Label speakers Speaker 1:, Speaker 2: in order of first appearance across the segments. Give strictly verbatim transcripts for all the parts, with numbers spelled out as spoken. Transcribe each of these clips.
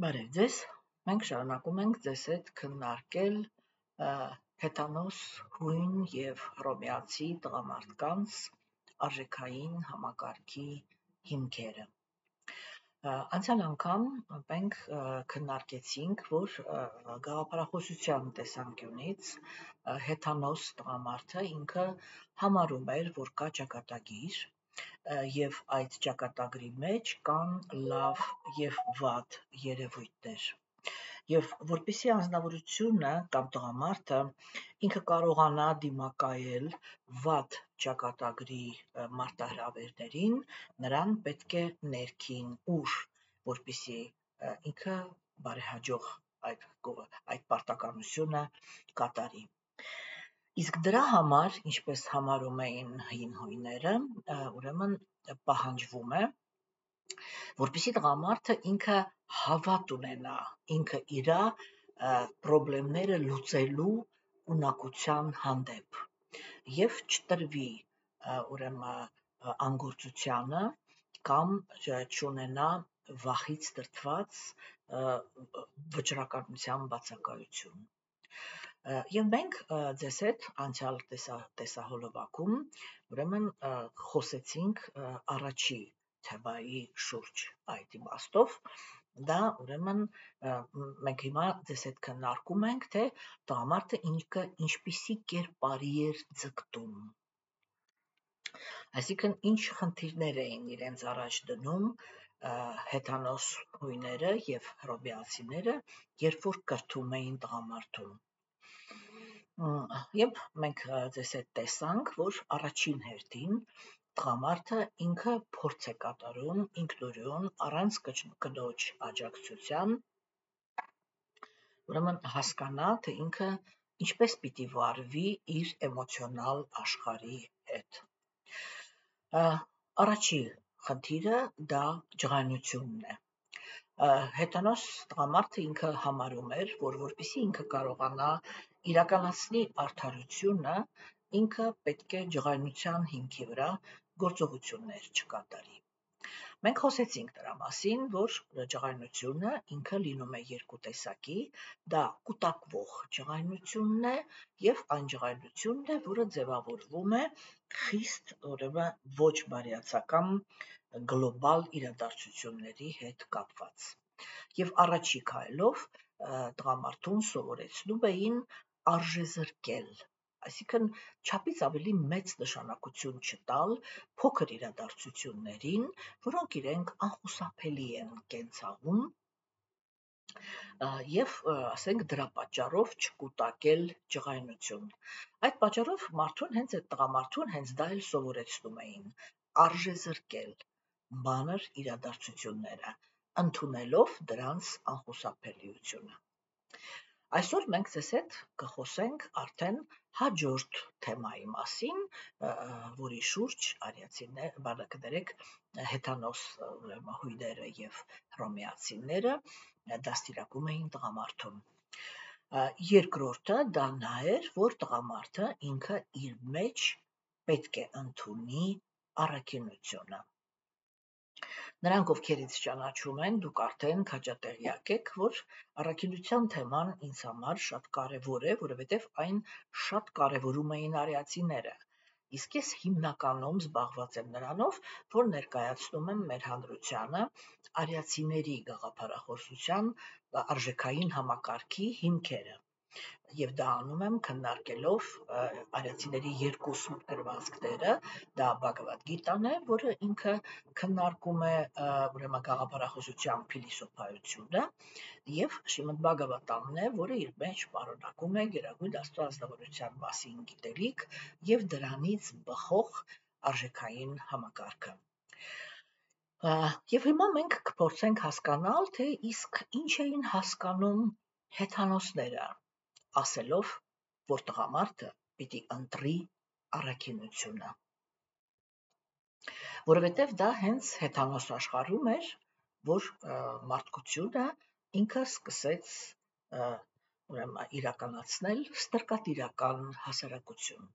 Speaker 1: Բարև ձեզ, մենք շարունակում ենք ձեզ հետ քննարկել հեթանոս հույն և հռոմեացի տղամարդկանց արժեքային համակարգի հիմքերը։ Անցյալ անգամ մենք քննարկեցինք, որ գաղափարախոսության տեսանկյունից հեթանոս տղամարդը ինքը համարում էր, որ կա ճակատագիր, և այդ ճակատագրի մեջ կան լավ և վատ երևույթներ, և որպեսզի անձնավորությունը կամ տղամարդը ինքը կարողանա դիմակայել վատ ճակատագրի մարտահրավերներին, նրան պետք է ներքին ուժ, որպեսզի ինքը բարեհաջող այդ, այդ պարտականությունը կատարի։ Իսկ դրա համար, ինչպես համարում էին հին հույները, ուրեմն պահանջվում է, որպեսզի տղամարդը ինքը հավատ ունենա, ինքը իրա պրոբլեմները լուծելու ունակության հանդեպ և չտրվի ուրեմն անգործությանը կամ չունենա վախից դրդված վճռականության բացակայություն։ Եվ մենք ձեզ հետ անցյալ տեսահոլովակում ուրեմն խոսեցինք առաջի թեմայի շուրջ այդ իմաստով, դա ուրեմն մենք հիմա ձեզ հետ քննարկում ենք, թե տղամարդը ինքը ինչպիսի կերպարի էր ձգտում, այսինքն ինչ խնդիրներ էին իրենց առաջ դնում հեթանոս հույները և հռոմեացիները, երբ որ կրթում էին տղամարդուն։ Եվ մենք ձեզ հետ տեսանք, որ առաջին հերթին տղամարդը ինքը փորձ է կատարում ինքնուրույն առանց կնոջ աջակցության, ուրեմն հասկանա, թե ինքը ինչպես պիտի վարվի իր էմոցիոնալ աշխարհի հետ։ Առաջի խնդիրը դա ջղայնությունն է։ Հեթանոս տղամարդը ինքը համարում էր, որ որպեսզի ինքը կարողանա իրականացնի արդարությունը, ինքը պետք է ջղայնության հիմքի վրա գործողություններ չկատարի։ Մենք խոսեցինք դրա մասին, որ ջղայնությունը ինքը լինում է երկու տեսակի, դա կուտակվող ջղայնությունն է և այն ջղայնությունն է, որը ձևավորվում է խիստ ուրեմն ոչ բարյացակամ գլոբալ իրադարձությունների հետ կապված։ Եվ առաջի քայլով տղամարդուն սովորեցնում էին արժեզրկել, այսինքն չափից ավելի մեծ նշանակություն չտալ փոքր իրադարձություններին, որոնք իրենք անխուսափելի են կենցաղում, և ասենք դրա պատճառով չկուտակել ջղայնություն։ Այդ պատճառով մարդուն, հենց այդ տղամարդուն հենց դա էլ սովորեցնում էին արժեզրկել մանր իրադարձությունները, ընդունելով դրանց անխուսափելիությունը։ Այսօր մենք ձեզ հետ կխոսենք արդեն հաջորդ թեմայի մասին, որի շուրջ արիացիները, կներեք, հեթանոս հույները և հռոմեացիները դաստիարակում էին տղամարդուն։ Երկրորդը դա նա էր, որ տղամարդը ինքը իր մեջ պետք է ընդունի առաքինությունը։ Նրանք, ովքեր ինձ ճանաչում են, դուք արդեն քաջատեղյակ եք, որ առաքինության թեման ինձ համար շատ կարևոր է, որովհետև այն շատ կարևորում էին արիացիները, իսկ ես հիմնականում զբաղված եմ նրանով, որ ներկայացնում եմ մեր հանրությանը արիացիների գաղափարախոսության արժեքային համակարգի հիմքերը, և դա անում եմ քննարկելով արիացիների երկու սուրբ գրվածքները, դա Բհագավադ Գիտան է, որը ինքը քննարկում է ուրեմն գաղափարախոսության փիլիսոփայությունը, և Շրիմադ Բհագավատամն է, որը իր մեջ պարունակում է Գերագույն Աստծո ազնվորության մասին գիտելիք և դրանից բխող արժեքային համակարգը։ Եվ հիմա մենք կփորձենք հասկանալ, թե իսկ ինչ էին հասկանում հեթանոսները, ասելով, որ տղամարդը պիտի ընտրի առաքինությունը, որովհետև դա հենց հեթանոս աշխարհում էր, որ մարդկությունը ինքը սկսեց ուրեմն իրականացնել ստրկատիրական հասարակություն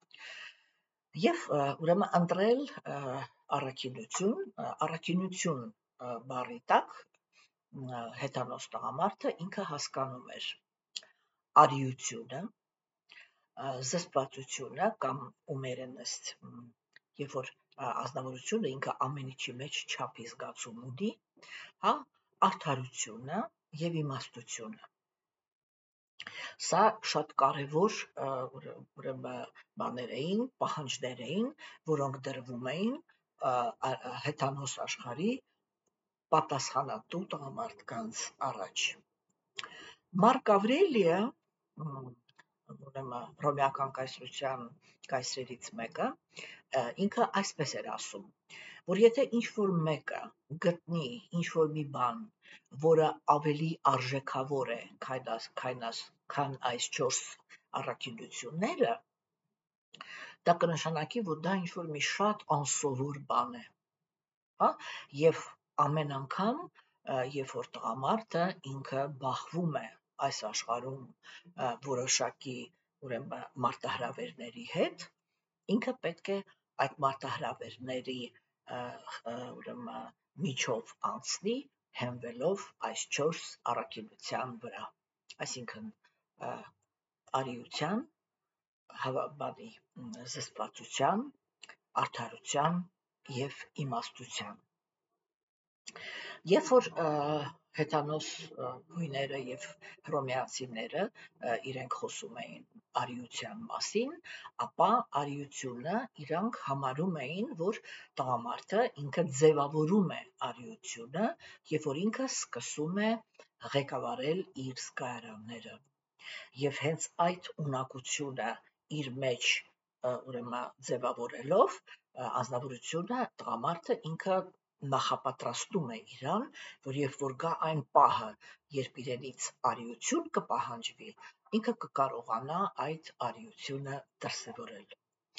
Speaker 1: և ուրեմն ընտրել առաքինություն, առաքինություն բառի տակ հեթանոս տղամարդը ինքը հասկանում էր արիությունը, զսպվածությունը կամ ումերենեստ, երբ որ ազնվորությունը ինքը ամեն ինչի մեջ չափի զգացում ունի, հա, արդարությունը եւ իմաստությունը։ Սա շատ կարևոր բաներ էին, պահանջներ էին, որոնք դրվում էին հեթանոս աշխարհի պատասխանատու տղամարդկանց առաջ։ Մարկ Ավրելիը, ուրեմն հռոմեական կայսրության կայսրերից մեկը, ինքը այսպես էր ասում, որ եթե ինչ-որ մեկը գտնի ինչ-որ մի բան, որը ավելի արժեքավոր է, քան այս չորս առաքինությունները, դա կնշանակի, որ դա ինչ-որ մի շատ անսովոր բան է, հա, եւ ամեն անգամ, երբ որ տղամարդը ինքը բախվում է այս աշխարհում որոշակի, ուրեմն մարտահրավերների հետ, ինքը պետք է այդ մարտահրավերների ուրեմն միջով անցնի, հենվելով այս չորս առաքինության վրա, այսինքն արիության, հավաբանի զսպվածության, արդարության եւ իմաստության։ Երբ որ հեթանոս հույները եւ հռոմեացիները իրենք խոսում էին արիության մասին, ապա արիությունը իրանք համարում էին, որ տղամարդը ինքը ձևավորում է արիությունը եւ որ ինքը սկսում է ղեկավարել իր զգայարանները եւ հենց այդ ունակությունը իր մեջ ուրեմն ձևավորելով ազնվորությունը տղամարդը ինքը նախապատրաստում է իրան, որ երբ որ գա այն պահը, երբ իրենից արիություն կպահանջվի, ինքը կկարողանա այդ արիությունը դրսևորել։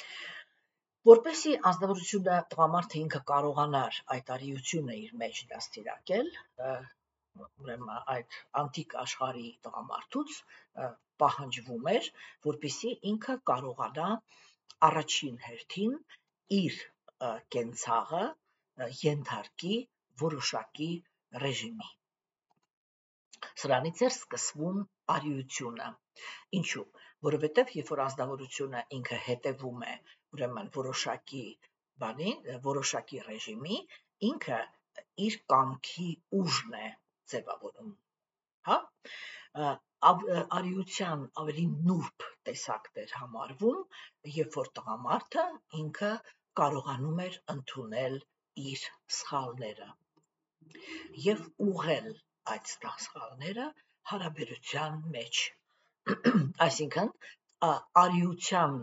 Speaker 1: Որպեսզի ազնվորությունը տղամարդը ինքը կարողանար այդ արիությունը իր մեջ դաստիարակել, ուրեմն այդ անտիկ աշխարհի տղամարդուց պահանջվում էր, որպեսզի ինքը կարողանա առաջին հերթին իր կենցաղը ենթարկի որոշակի ռեժիմի։ Սրանից էր սկսվում արիությունը։ Ինչու՞, որովհետև երբ որ ազնվորությունը ինքը հետևում է ուրեմն որոշակի բանի, որոշակի ռեժիմի, ինքը իր կամքի ուժն է ձևավորում, հա, արիության ավելի նուրբ տեսակն էր համարվում, երբ որ տղամարդը ինքը կարողանում էր ընդունել իր սխալները եւ ուղղել այդ սխալները հարաբերության մեջ, այսինքն արիության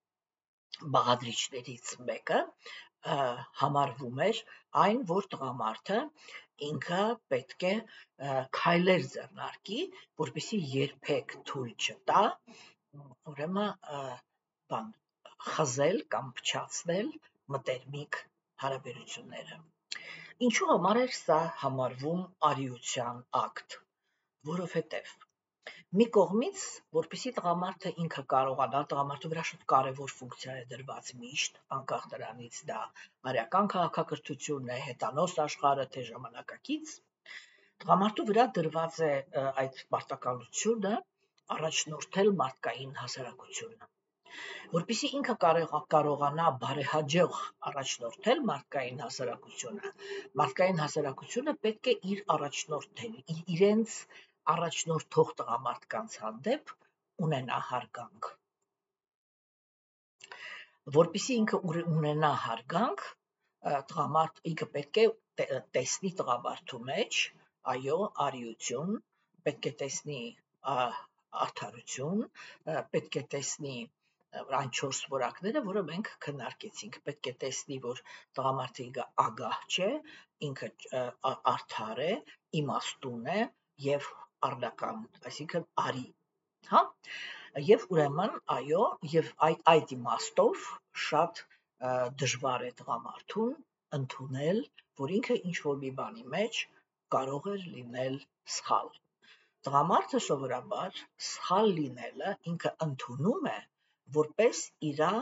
Speaker 1: բաղադրիչներից մեկը համարվում էր այն, որ տղամարդը ինքը պետք է քայլեր ձեռնարկի, որպեսզի երբեք թույլ չտա, ուրեմն բան խզել կամ փչացնել մտերմիկ հարաբերությունները։ Ինչու համար էր սա համարվում արիության ակտ, որովհետև մի կողմից, որպեսզի տղամարդը ինքը կարողանա, տղամարդու վրա շատ կարևոր ֆունկցիա է դրված միշտ, անկախ նրանից դա արեական քաղաքակրթությունն է, հեթանոս աշխարհը, թե ժամանակակից, տղամարդու վրա դրված է այդ պարտականությունը առաջնորդել մարդկային հասարակությունը։ Որպեսզի ինքը կարողանա բարեհաջող առաջնորդել մարդկային հասարակությունը, մարդկային հասարակությունը պետք է իր առաջնորդել, իրենց առաջնորդող տղամարդկանց հանդեպ ունենա հարգանք։ Որպեսզի ինքը ունենա հարգանք, տղամարդ ինքը պետք է տեսնի տղամարդու մեջ, այո, արիություն, պետք է տեսնի արդարություն, պետք է տեսնի այն չորս որակները, որը մենք քննարկեցինք, պետք է տեսնի, որ տղամարդը ինքը ագահ չէ, ինքը արդար է, իմաստուն է եւ առնական, այսինքն արի, հա, եւ ուրեմն այո, եւ այդ այդ իմաստով շատ դժվար է տղամարդուն ընդունել, որ ինքը ինչ-որ մի բանի մեջ կարող է լինել սխալ։ Տղամարդը սովորաբար սխալ լինելը ինքը ընդունում է որպես իր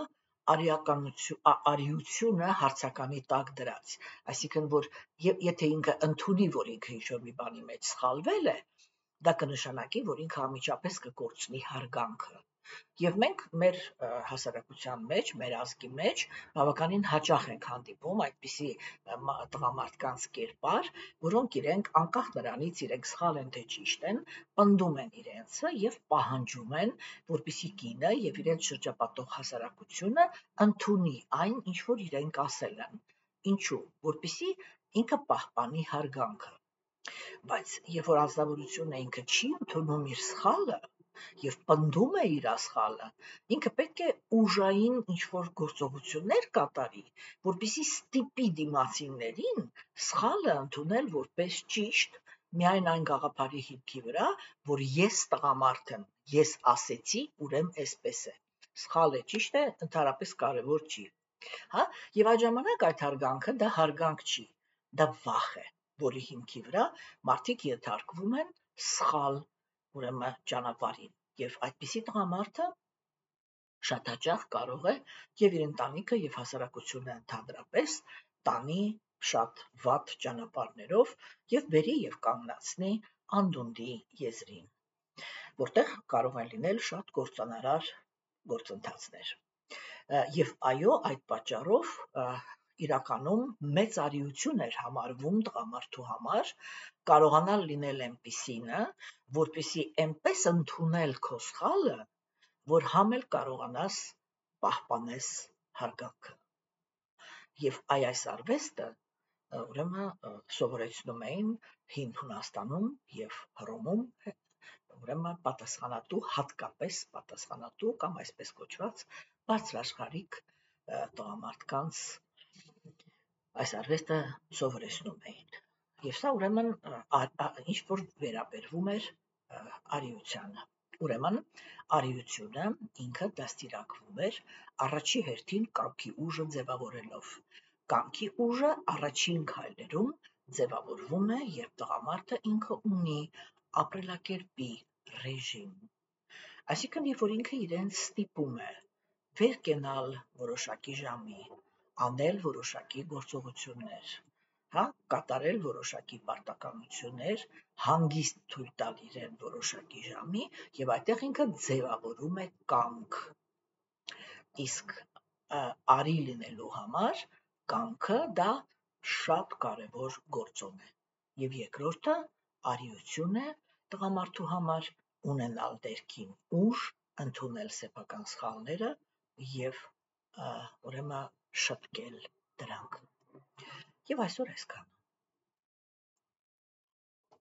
Speaker 1: արիությունը հարցականի տակ դրած, այսինքն որ եթե ինքը ընդունի, որ ինքը ինչ-որ մի բանի մեջ սխալվել է, դա կնշանակի, որ ինքը անմիջապես կկորցնի հարգանքը։ Եվ մենք մեր հասարակության մեջ, մեր ազգի մեջ բավականին հաճախ ենք հանդիպում այդպիսի տղամարդկանց կերպար, որոնք իրենք անկախ նրանից իրենք սխալ են թե ճիշտ են, պնդում են իրենցը եւ պահանջում են, որպեսզի կինը եւ իրենց շրջապատող հասարակությունը ընդունի այն, ինչ որ իրենք ասել են։ Ինչու՞, որպեսզի ինքը պահպանի հարգանքը։ Բայց երբ որ ազնվորությունը ինքը չի ընդունում իր սխալը, եւ պնդում է իր սխալը, ինքը պետք է ուժային ինչ-որ գործողություններ կատարի, որպեսզի ստիպի դիմացիններին սխալը ընդունել որպես ճիշտ, միայն այն գաղափարի հիմքի վրա, որ ես տղամարդ եմ, ես ասեցի, ուրեմն էսպես է։ Սխալ է, ճիշտ է, ընդհանրապես կարևոր չի։ Հա, եւ այդ ժամանակ այդ հարգանքը դա հարգանք չի, դա վախ է, որի հիմքի վրա մարդիկ ենթարկվում են սխալ, ուրեմն ճանապարհին, եւ այդպիսի տղամարդը շատ հաճախ կարող է եւ իր ընտանիքը եւ հասարակությունը ընդհանրապես տանի շատ վատ ճանապարհներով եւ բերի եւ կանգնացնի անդունդի եզրին, որտեղ կարող են լինել շատ կործանարար գործընթացներ։ Եվ այո, այդ պատճառով իրականում մեծ արիություն էր համարվում տղամարդու համար կարողանալ լինել այնպիսինը, որպեսզի այնպես ընդունել քո սխալը, որ համ էլ կարողանաս պահպանես հարգանքը։ Եվ այ այս արվեստը ուրեմն սովորեցնում էին հին Հունաստանում եւ Հռոմում, ուրեմն պատասխանատու, հատկապես պատասխանատու կամ այսպես կոչված բարձրաշխարհիկ տղամարդկանց այս արվեստը սովորեցնում էին։ Եվ սա ուրեմն ինչ որ վերաբերվում էր արիությանը։ Ուրեմն արիությունը ինքը դաստիարակվում էր առաջի հերթին կամքի ուժը ձևավորելով։ Կամքի ուժը առաջին քայլերում ձևավորվում է, երբ տղամարդը ինքը ունի ապրելակերպի ռեժիմ։ Այսինքն, երբ որ ինքը իրեն ստիպում է վեր կենալ որոշակի ժամի, անել որոշակի գործողություններ, հա, կատարել որոշակի պարտականություններ, հանգիստ թույլ տալ իրեն որոշակի ժամի եւ այդտեղ ինքը ձևավորում է կամք։ Իսկ արի լինելու համար կամքը դա շատ կարևոր գործոն է։ Եվ երկրորդը արիություն է տղամարդու համար ունենալ դերքին ուժ, ընդունել սեփական սխալները եւ ուրեմն շտկել դրանք։ Եվ այսօր այսքանը։